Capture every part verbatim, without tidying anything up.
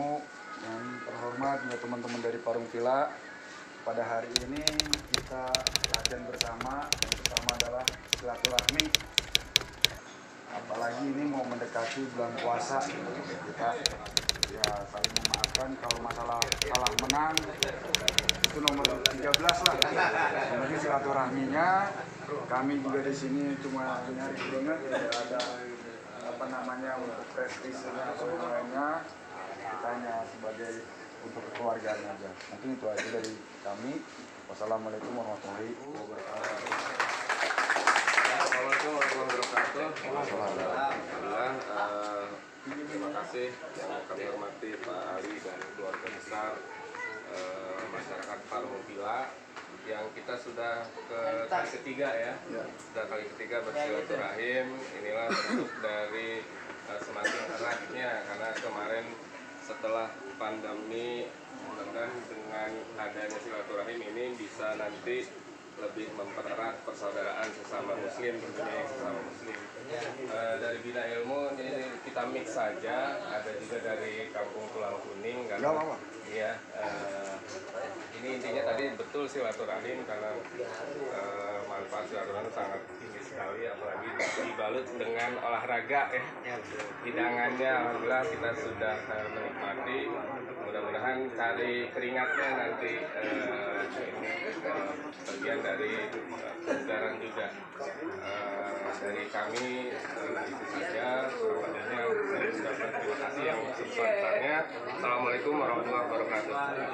tamu yang terhormat juga teman-teman dari Parung Villa. Pada hari ini kita latihan bersama, yang pertama adalah silaturahmi. Apalagi ini mau mendekati bulan puasa, kita ya saling memaafkan. Kalau masalah kalah menang itu nomor tiga belas lah. Jadi silaturahminya kami juga di sini cuma nyari banget, tidak ada apa namanya untuk prestisnya atau yang lainnya. Kita hanya sebagai untuk kekeluargaan aja. Mungkin itu aja dari kami. Wassalamualaikum warahmatullahi wabarakatuh. Assalamualaikum warahmatullahi wabarakatuh. Alhamdulillah, uh, terima kasih yang kami hormati Pak Ali dan keluarga besar uh, masyarakat Parung Villa yang kita sudah ke kali ketiga ya, ya. Sudah kali ketiga bersilaturahim. Inilah bentuk dari uh, semakin eratnya, karena kemarin setelah pandemi, mudah-mudahan dengan adanya silaturahim ini bisa nanti lebih mempererat persaudaraan sesama muslim, tentunya sesama muslim. Uh, dari Bina Ilmu ini kita mix saja, ada juga dari Kampung Tulang Kuning kan. Iya, uh, ini intinya tadi betul silaturahim, karena uh, manfaat silaturahim sangat tinggi sekali, apalagi dibalut dengan olahraga ya. Hidangannya alhamdulillah kita sudah uh, menikmati. Mudah-mudahan cari keringatnya nanti uh, ini uh, bagian dari kebugaran uh, juga. Uh, dari kami uh, itu saja. Selanjutnya saya ucapkan terima kasih yang sebesar-besarnya. Assalamualaikum warahmatullahi wabarakatuh.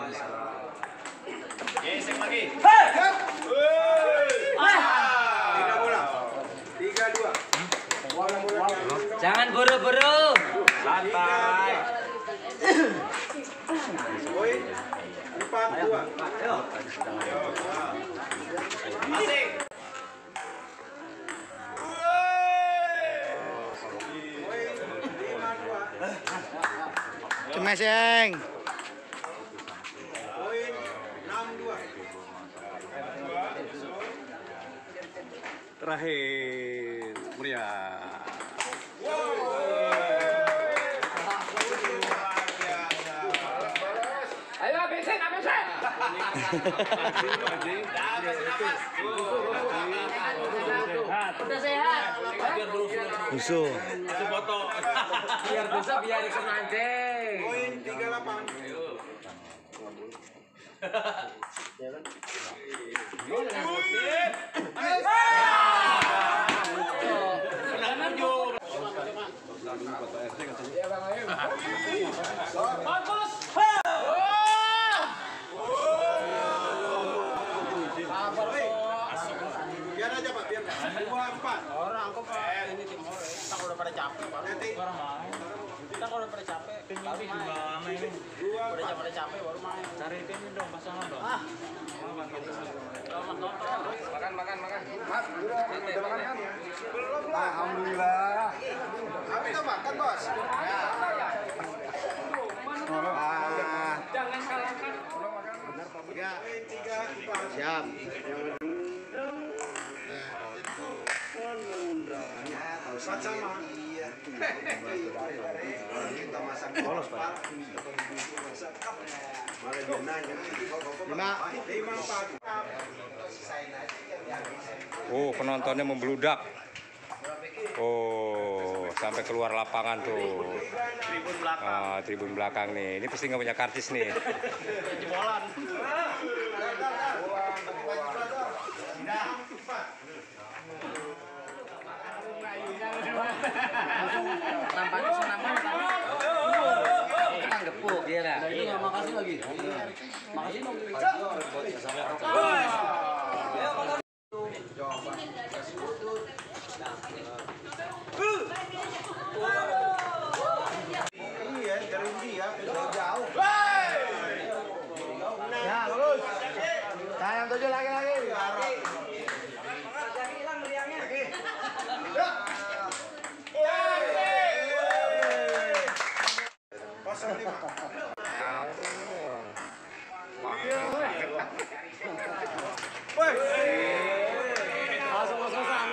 Gesek lagi. Hei! Tiga bola. Tiga dua. Jangan buru-buru. Santai. Poin empat dua. Ayo. Asik. Poin lima dua. Cemeseng. Poin enam dua. Terakhir meriah. Ayo habisin, habisin. Udah sehat. Musuh. Biar bisa biar ikut mancing. Poin tiga delapan. Bagus. Biar aja Pak, biar. Dua empat. Orang kok ini timur kita kalau udah pada capek baru orang main. Kita kalau udah pada capek baru main. Dua Udah empat. pada capek baru main. Cari tim dong, pasangan dong. Ah. Makan, makan, makan. Mas, udah, udah makan kan? Alhamdulillah. Habis tuh makan bos. Ah, Jangan kalahkan. Tiga tiga empat. Siap. Empat sama. Polos, Pak. Lima. Lima empat. Oh, penontonnya membludak. Oh, sampai keluar lapangan tuh. Tribun belakang. Ah, tribun belakang nih. Ini pasti nggak punya kartis nih. Jebolan. Nampaknya senang kita gepuk ya lah. Itu nggak makasih lagi. Makasih dong. Iya, dari dia jauh. Ya, lurus. Sayang tujuh lagi-lagi. Kosong lima. Woi. Langsung kos-kosan.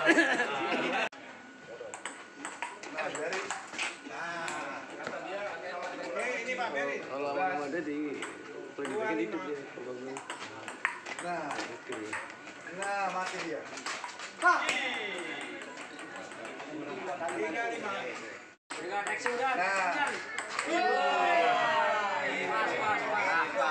Nah, dari. Nah, kata dia Pak, Beri. Kalau Abang ada di pelan-pelan hidup ya. Nah, nah mati dia. Tiga lima. Dengan action dan Nah. action. Pas, pas, pas.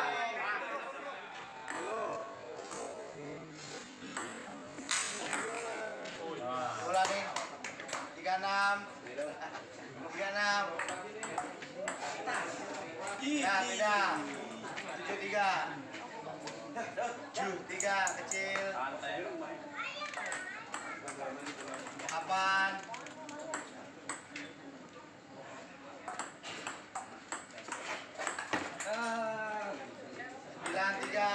Bola nih. tiga enam. tiga enam. Ya, beda. tujuh tiga. tujuh tiga kecil. Kapan? Sembilan tiga.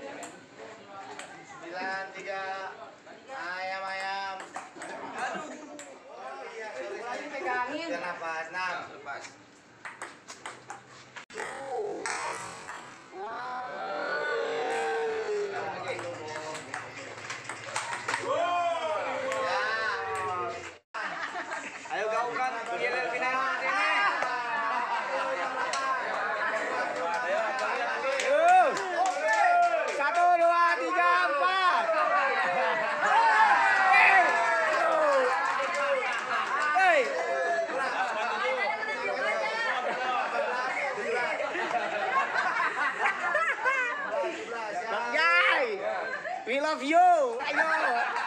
Sembilan tiga. Ayam ayam. Aduh. Oh iya, sorry sorry. Pegangin. Biar nafas. Enam. Lepas. Ayo gaungkan giliran final ini. Satu, dua, tiga, empat. Hei. Bang Jai, we love you. Ayo.